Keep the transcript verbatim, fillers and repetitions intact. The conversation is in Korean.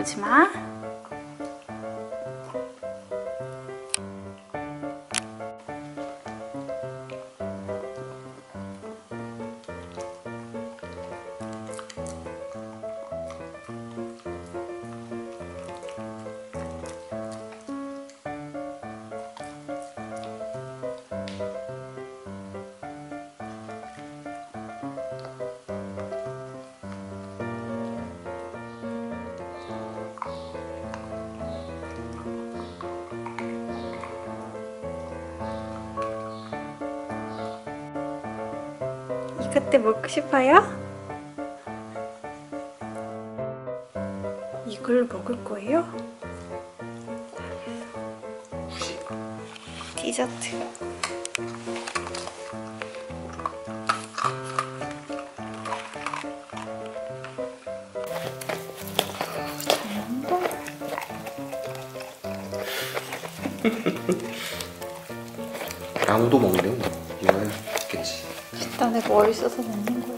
나오지 마. 이것도 먹고 싶어요? 이걸 먹을 거예요? 디저트. 아무도 먹는데 뭐 이거야 있겠지. 일단 내가 머리 써서 먹는 거야.